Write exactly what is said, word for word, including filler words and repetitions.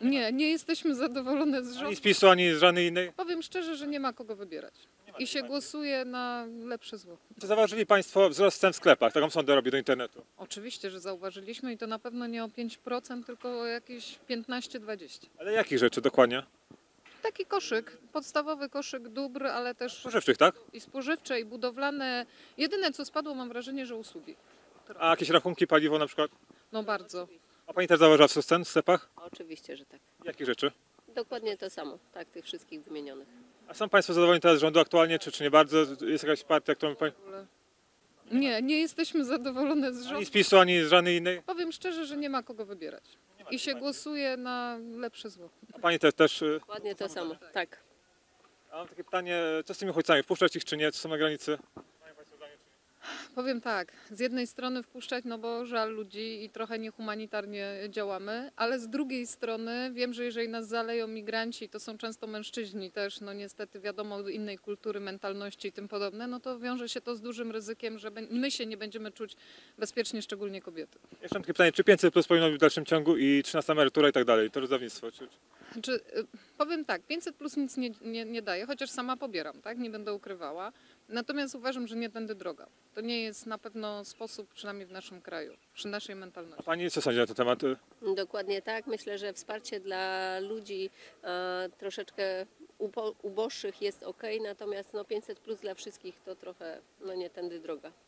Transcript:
Nie, nie jesteśmy zadowolone z Ani rządu. z PiSu, ani z żadnej innej. Powiem szczerze, że nie ma kogo wybierać. I się głosuje na lepsze zło. Czy zauważyli Państwo wzrost cen w sklepach? Taką sondę robię do internetu. Oczywiście, że zauważyliśmy i to na pewno nie o pięć procent, tylko o jakieś piętnaście dwadzieścia procent. Ale jakich rzeczy dokładnie? Taki koszyk, podstawowy koszyk dóbr, ale też Spożywczych, tak? i spożywcze, i budowlane. Jedyne co spadło, mam wrażenie, że usługi. A jakieś rachunki, paliwo na przykład? No bardzo. A Pani też zauważyła wzrost cen w sklepach? Oczywiście, że tak. Jakich rzeczy? Dokładnie to samo, tak, tych wszystkich wymienionych. A są Państwo zadowoleni teraz z rządu aktualnie, czy, czy nie bardzo? Jest jakaś partia, którą Pani... Nie, nie jesteśmy zadowolone z Ani rządu. z PiSu, ani z żadnej innej? Powiem szczerze, że nie ma kogo wybierać. I się głosuje na lepsze zło. A Pani też, też... y, Dokładnie to samo, tak. A mam takie pytanie, co z tymi uchodźcami? Wpuszczać ich czy nie? Co są na granicy? Powiem tak, z jednej strony wpuszczać, no bo żal ludzi i trochę niehumanitarnie działamy, ale z drugiej strony wiem, że jeżeli nas zaleją migranci, to są często mężczyźni też, no niestety wiadomo, innej kultury, mentalności i tym podobne, no to wiąże się to z dużym ryzykiem, że my się nie będziemy czuć bezpiecznie, szczególnie kobiety. Jeszcze mam takie pytanie, czy pięćset plus powinno być w dalszym ciągu i trzynasta emerytura i tak dalej, to rozdawnictwo? Czy... Znaczy, y, powiem tak, pięćset plus nic nie, nie, nie daje, chociaż sama pobieram, tak, nie będę ukrywała. Natomiast uważam, że nie tędy droga. To nie jest na pewno sposób, przynajmniej w naszym kraju, przy naszej A mentalności. Pani co sądzi na ten temat? Dokładnie tak. Myślę, że wsparcie dla ludzi e, troszeczkę ubo- uboższych jest ok, natomiast no pięćset plus dla wszystkich to trochę no nie tędy droga.